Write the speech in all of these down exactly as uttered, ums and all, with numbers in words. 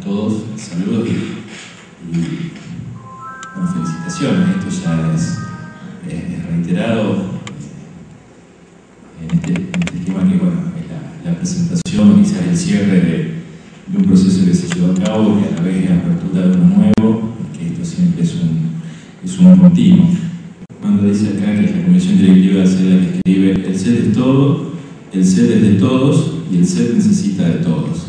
todos, saludos y, y bueno, felicitaciones. Esto ya es, es reiterado en este, en este esquema que, bueno, la, la presentación, quizás el cierre de, de un proceso que se llevó a cabo, que a la vez es la apertura de uno nuevo, que esto siempre es un, es un continuo. Cuando dice acá que la comisión directiva es la que escribe: el S E D es todo, el S E D es de todos y el S E D necesita de todos.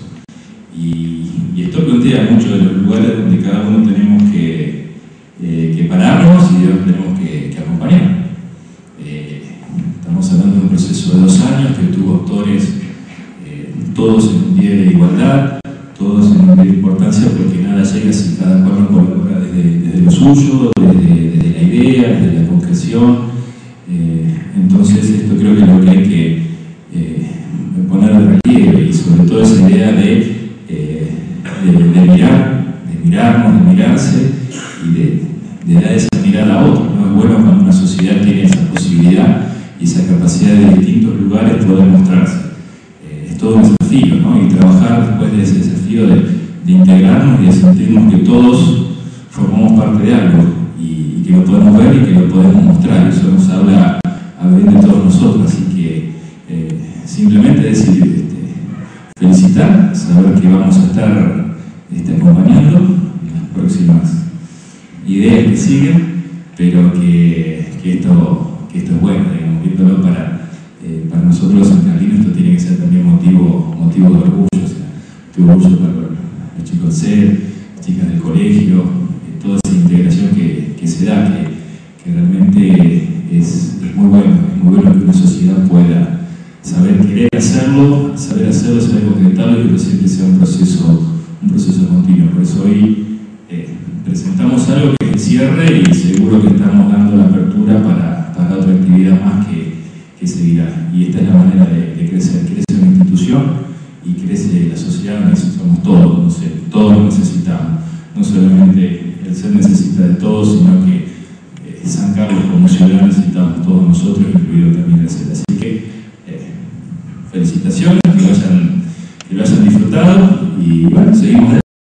Y, y esto plantea mucho de los lugares donde cada uno tenemos que, eh, que pararnos y de donde tenemos que, que acompañar. Eh, estamos hablando de un proceso de dos años que tuvo actores, eh, todos en un día de igualdad, todos en un día de importancia, porque nada llega si cada cual no colabora desde, desde lo suyo, desde, desde la idea, desde la concreción. Eh, entonces esto creo que es lo que hay que eh, poner de relieve, y sobre todo esa idea de Eh, de, de mirar, de mirarnos, de mirarse y de, de dar esa mirada a otros. ¿No? Es bueno cuando una sociedad tiene esa posibilidad y esa capacidad de distintos lugares poder mostrarse. Eh, es todo un desafío, ¿no? Y trabajar después de ese desafío de, de integrarnos y de sentirnos que todos formamos parte de algo y, y que lo podemos ver y que lo podemos mostrar. Eso nos habla a bien de todos nosotros, así que eh, simplemente decir, felicitar, saber que vamos a estar este, acompañando en las próximas ideas que siguen, pero que, que, esto, que esto es bueno, digamos, viéndolo para, eh, para nosotros en Carlino. Esto tiene que ser también motivo, motivo de orgullo, o sea, de orgullo para los chicos del C E D, las chicas del colegio, eh, toda esa integración que, que se da, que, que realmente es, es muy bueno, es muy bueno que una sociedad pueda saber querer hacerlo, saber hacerlo, saber concretarlo, y que siempre sea un proceso, un proceso continuo. Por eso hoy eh, presentamos algo que es el cierre, y seguro que estamos dando la apertura para, para otra actividad más que, que seguirá. Y esta es la manera de, de crecer. Crece una institución y crece la sociedad, necesitamos todos, no sé, todos lo necesitamos. No solamente el S E D necesita de todos, sino que eh, San Carlos como ciudad necesitamos todos nosotros.